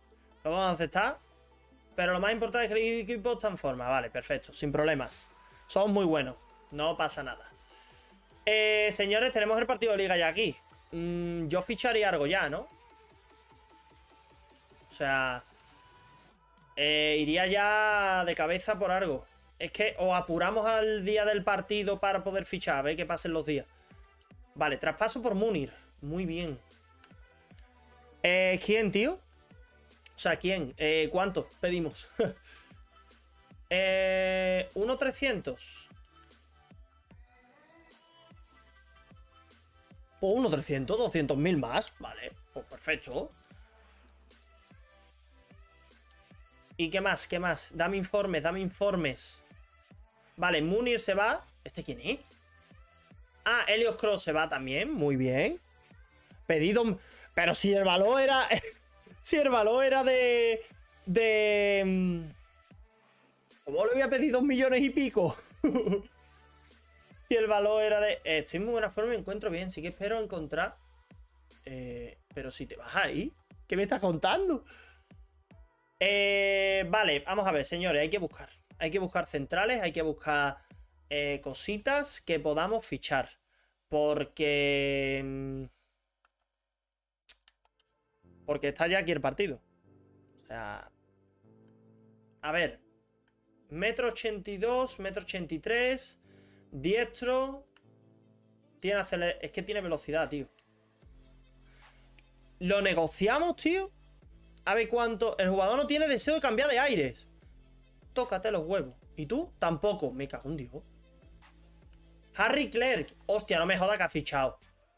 Lo vamos a aceptar. Pero lo más importante es que el equipo está en forma. Vale, perfecto. Sin problemas. Somos muy buenos. No pasa nada. Eh, señores, tenemos el partido de liga ya aquí. Mm, yo ficharía algo ya, ¿no? O sea... Eh, iría ya de cabeza por algo. Es que o apuramos al día del partido para poder fichar. A ver qué pasen los días. Vale, traspaso por Munir. Muy bien. Eh, ¿Quién, tío? O sea, ¿quién? Eh, ¿Cuánto pedimos? eh, uno trescientos. Pues uno trescientos, doscientos mil más. Vale, pues perfecto. ¿Y qué más? ¿Qué más? Dame informes, dame informes. Vale, Munir se va. ¿Este quién es? Ah, Helios Cross se va también. Muy bien. Pedido... Pero si el valor era... si el valor era de... De... ¿Cómo le había pedido dos millones y pico? Si el valor era de... Eh, estoy en muy buena forma y me encuentro bien. Sí que espero encontrar... Eh, pero si te vas ahí... ¿Qué me estás contando? Eh, vale, vamos a ver, señores. Hay que buscar. Hay que buscar centrales. Hay que buscar eh, cositas que podamos fichar. Porque... Porque está ya aquí el partido. O sea... A ver. Metro ochenta y dos, metro ochenta y tres. Diestro. Tiene aceler... Es que tiene velocidad, tío. ¿Lo negociamos, tío? A ver cuánto... El jugador no tiene deseo de cambiar de aires. Tócate los huevos. ¿Y tú? Tampoco. Me cago en Dios. Harry Clerk. Hostia, no me joda que ha fichado.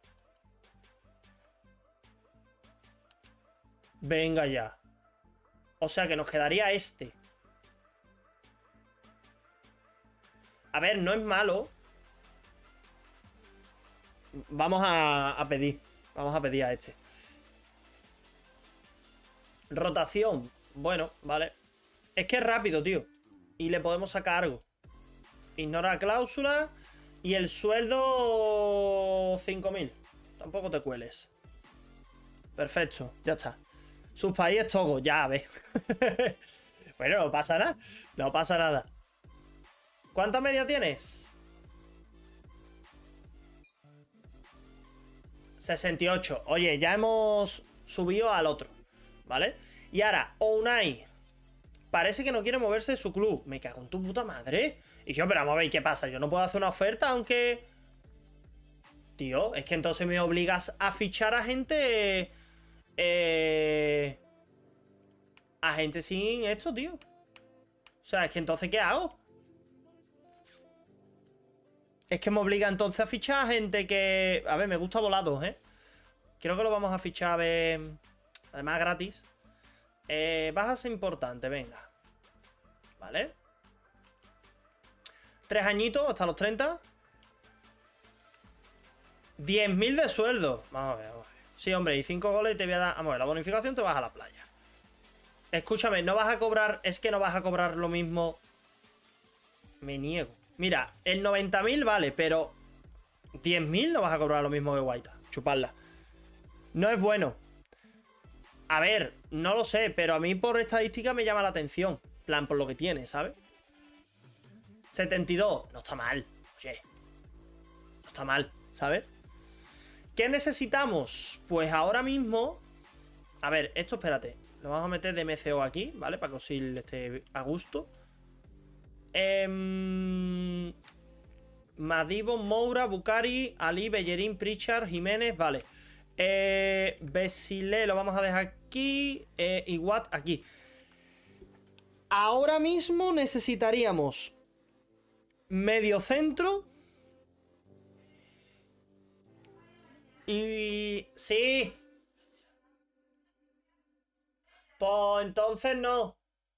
Venga ya. O sea que nos quedaría este. A ver, no es malo. Vamos a, a pedir. Vamos a pedir a este. Rotación. Bueno, vale. Es que es rápido, tío. Y le podemos sacar algo. Ignora la cláusula. Y el sueldo... cinco mil. Tampoco te cueles. Perfecto, ya está. Sus países Togo, ya ves. Bueno, no pasa nada. No pasa nada. ¿Cuánta media tienes? sesenta y ocho. Oye, ya hemos subido al otro. ¿Vale? Y ahora, Ounai. Parece que no quiere moverse de su club. Me cago en tu puta madre. Y yo, pero vamos a ver qué pasa. Yo no puedo hacer una oferta, aunque... Tío, es que entonces me obligas a fichar a gente... Eh... A gente sin esto, tío. O sea, es que entonces, ¿qué hago? Es que me obliga entonces a fichar a gente que... A ver, me gusta Volados, ¿eh? Creo que lo vamos a fichar, a ver... Además, gratis. Eh, bajas importantes, venga. Vale. Tres añitos hasta los treinta. diez mil de sueldo. Vamos a ver, vamos a ver. Sí, hombre, y cinco goles y te voy a dar... Vamos a ver, la bonificación te vas a la playa. Escúchame, no vas a cobrar... Es que no vas a cobrar lo mismo... Me niego. Mira, el noventa mil vale, pero... diez mil no vas a cobrar lo mismo que Guaita. Chuparla. No es bueno. A ver, no lo sé, pero a mí por estadística me llama la atención. Plan, por lo que tiene, ¿sabes? setenta y dos. No está mal. Oye. No está mal, ¿sabes? ¿Qué necesitamos? Pues ahora mismo... A ver, esto espérate. Lo vamos a meter de M C O aquí, ¿vale? Para que Osil esté a gusto. Eh... Madibo, Moura, Bucari, Ali, Bellerín, Pritchard, Jiménez, vale. Eh, Besile lo vamos a dejar aquí. Eh, y Watt aquí. Ahora mismo necesitaríamos medio centro. Y... Sí. Pues entonces no.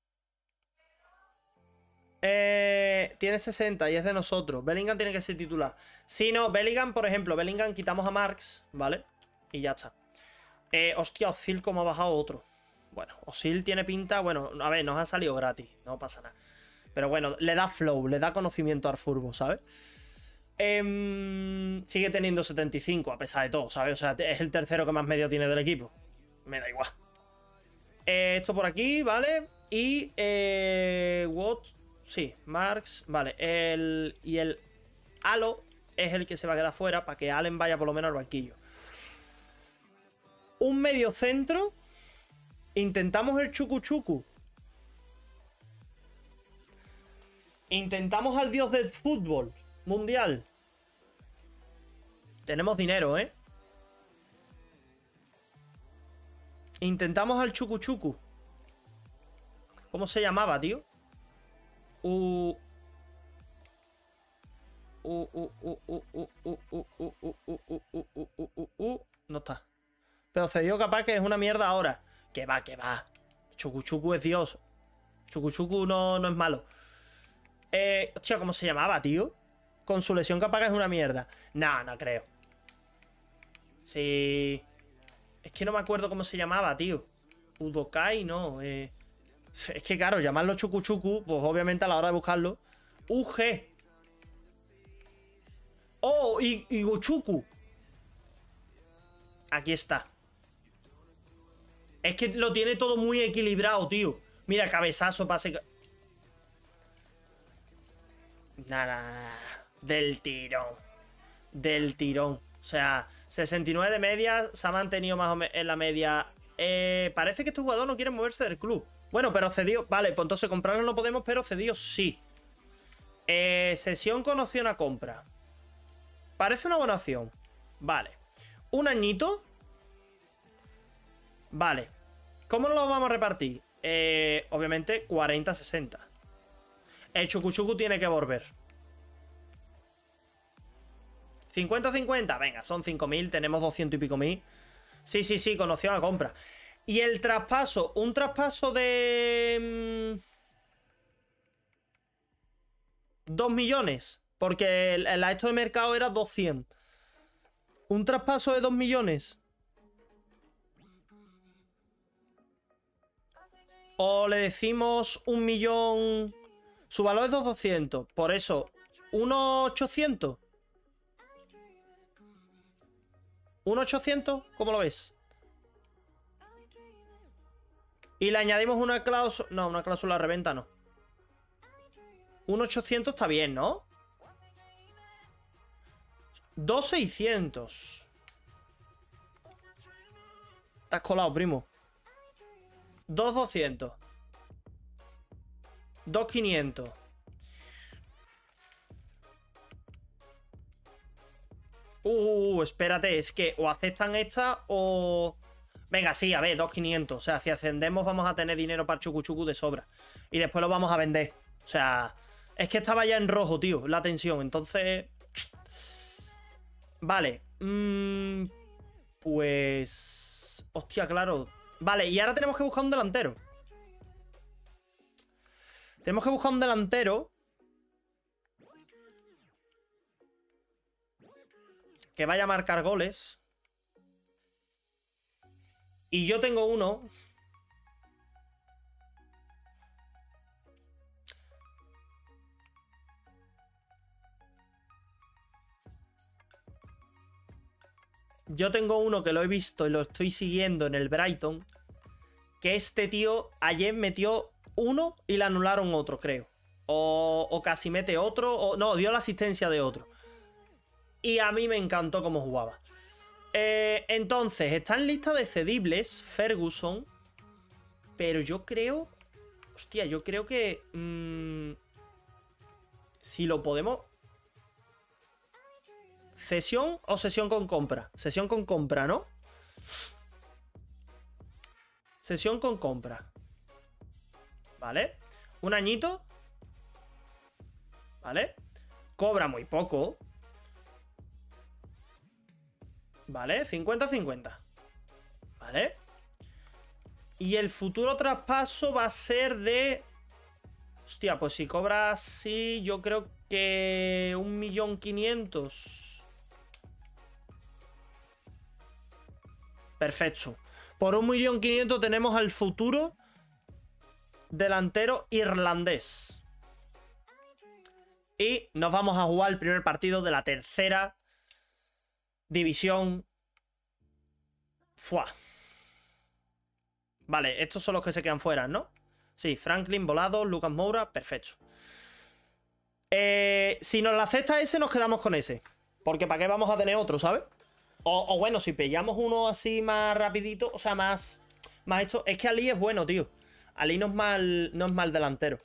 Eh, tiene sesenta y es de nosotros. Bellingham tiene que ser titular. Si no, Bellingham, por ejemplo, Bellingham quitamos a Marx, ¿vale? Y ya está. Eh, hostia, Osil como ha bajado otro. Bueno, Osil tiene pinta... Bueno, a ver, nos ha salido gratis. No pasa nada. Pero bueno, le da flow, le da conocimiento al furbo, ¿sabes? Eh, sigue teniendo setenta y cinco a pesar de todo, ¿sabes? O sea, es el tercero que más medio tiene del equipo. Me da igual. Eh, esto por aquí, ¿vale? Y... Eh, what? Sí, Marx. Vale, el... Y el Halo es el que se va a quedar fuera para que Allen vaya por lo menos al banquillo. Un medio centro. Intentamos el Chucu Chucu. Intentamos al dios del fútbol mundial. Tenemos dinero, ¿eh? Intentamos al Chucu Chucu. ¿Cómo se llamaba, tío? U... U... U... U... U... U... U... U... U... U... U... U... U... U... U... U... No está. Pero cedió capaz que es una mierda ahora. Que va, que va. Chucu Chucu es Dios. Chucu Chucu no, no es malo. Eh... Hostia, ¿cómo se llamaba, tío? Con su lesión capaz que es una mierda. No, no creo. Sí... Es que no me acuerdo cómo se llamaba, tío. Udokai, no. Eh... Es que claro, llamarlo Chucu Chucu, pues obviamente a la hora de buscarlo. U G. Oh, y, y Gochuku. Aquí está. Es que lo tiene todo muy equilibrado, tío. Mira, cabezazo, pase. Nada, nada. Del tirón. Del tirón. O sea, sesenta y nueve de media. Se ha mantenido más o menos en la media. Eh, parece que este jugador no quiere moverse del club. Bueno, pero cedió. Vale, pues entonces comprarlo no podemos, pero cedió sí. Eh, sesión con opción a compra. Parece una buena opción. Vale. Un añito. Vale. ¿Cómo nos lo vamos a repartir? Eh, obviamente cuarenta sesenta. El Chucu Chucu tiene que volver. cincuenta cincuenta. Venga, son cinco mil. Tenemos doscientos y pico mil. Sí, sí, sí, con opción a compra. Y el traspaso. Un traspaso de... dos millones. Porque el, el esto de mercado era doscientos. Un traspaso de dos millones. O le decimos un millón. Su valor es dos millones doscientos. Por eso, uno millón ochocientos. uno millón ochocientos, ¿cómo lo ves? Y le añadimos una cláusula. No, una cláusula de reventa no. un millón ochocientos está bien, ¿no? dos millones seiscientos. Estás colado, primo. dos millones doscientos. dos millones quinientos. Uh, espérate, es que o aceptan esta o... Venga, sí, a ver, dos millones quinientos. O sea, si ascendemos vamos a tener dinero para el Chucu Chucu de sobra. Y después lo vamos a vender. O sea, es que estaba ya en rojo, tío, la tensión. Entonces... Vale. Mm, pues... Hostia, claro. Vale, y ahora tenemos que buscar un delantero. Tenemos que buscar un delantero que vaya a marcar goles. Y yo tengo uno. Yo tengo uno que lo he visto y lo estoy siguiendo en el Brighton. Que este tío ayer metió uno y le anularon otro, creo. O, o casi mete otro. O, no, dio la asistencia de otro. Y a mí me encantó cómo jugaba. Eh, entonces, está en lista de cedibles Ferguson. Pero yo creo... Hostia, yo creo que... Mmm, si lo podemos... ¿Cesión o sesión con compra? Sesión con compra, ¿no? Sesión con compra. Vale. Un añito. Vale. Cobra muy poco. Vale. cincuenta cincuenta. Vale. Y el futuro traspaso va a ser de... Hostia, pues si cobra así, yo creo que un millón quinientos. Perfecto. Por un millón quinientos tenemos al futuro delantero irlandés. Y nos vamos a jugar el primer partido de la tercera división. Fua. Vale, estos son los que se quedan fuera, ¿no? Sí, Franklin, Volado, Lucas Moura, perfecto. Eh, si nos la acepta ese, nos quedamos con ese. Porque ¿para qué vamos a tener otro, ¿sabes? O, o bueno, si pillamos uno así más rapidito, o sea, más, más esto. Es que Ali es bueno, tío. Ali no es mal, no es mal delantero.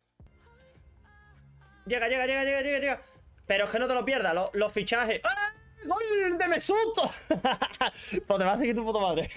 Llega, llega, llega, llega, llega, llega. Pero es que no te lo pierdas, los, los fichajes. ¡Ah! ¡Gol de Mesuto! Pues te va a seguir tu puta madre.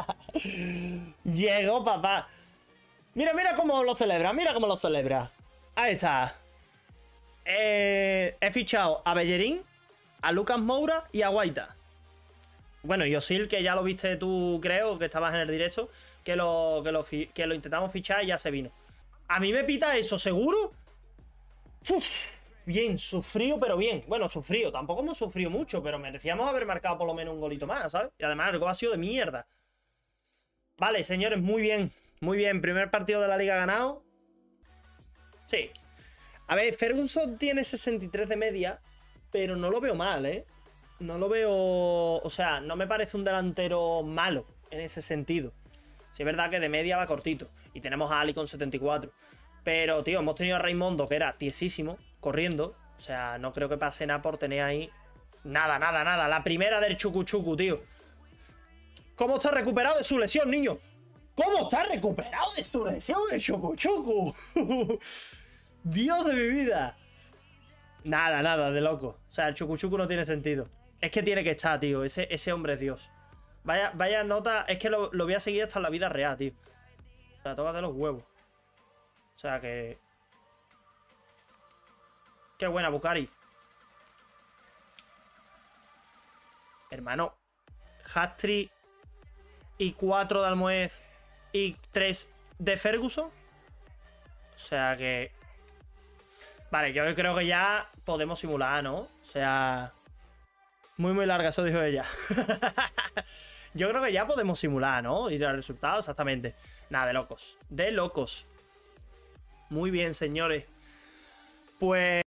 Llegó, papá. Mira, mira cómo lo celebra, mira cómo lo celebra. Ahí está. Eh, he fichado a Bellerín, a Lucas Moura y a Guaita. Bueno, y Osil, que ya lo viste tú, creo, que estabas en el directo, que lo, que lo, que lo intentamos fichar y ya se vino. A mí me pita eso, ¿seguro? Uf, bien, sufrido, pero bien. Bueno, sufrido, tampoco hemos sufrido mucho, pero merecíamos haber marcado por lo menos un golito más, ¿sabes? Y además el gol ha sido de mierda. Vale, señores, muy bien. Muy bien, primer partido de la liga ganado. Sí. A ver, Ferguson tiene sesenta y tres de media, pero no lo veo mal, ¿eh? No lo veo... O sea, no me parece un delantero malo en ese sentido. Sí es verdad que de media va cortito. Y tenemos a Ali con setenta y cuatro. Pero, tío, hemos tenido a Raimundo, que era tiesísimo, corriendo. O sea, no creo que pase nada por tener ahí... Nada, nada, nada. La primera del Chucu Chucu, tío. ¿Cómo está recuperado de su lesión, niño? ¿Cómo está recuperado de su lesión el Chucu Chucu? Dios de mi vida. Nada, nada, de loco. O sea, el Chucu Chucu no tiene sentido. Es que tiene que estar, tío. Ese, ese hombre es Dios. Vaya, vaya nota. Es que lo, lo voy a seguir hasta en la vida real, tío. O sea, tócate los huevos. O sea, que... Qué buena, Bucari. Hermano. Hat-trick y cuatro de Almoez y tres de Ferguson. O sea que... Vale, yo creo que ya podemos simular, ¿no? O sea... Muy, muy larga, eso dijo ella. Yo creo que ya podemos simular, ¿no? Ir al resultado, exactamente. Nada, de locos. De locos. Muy bien, señores. Pues...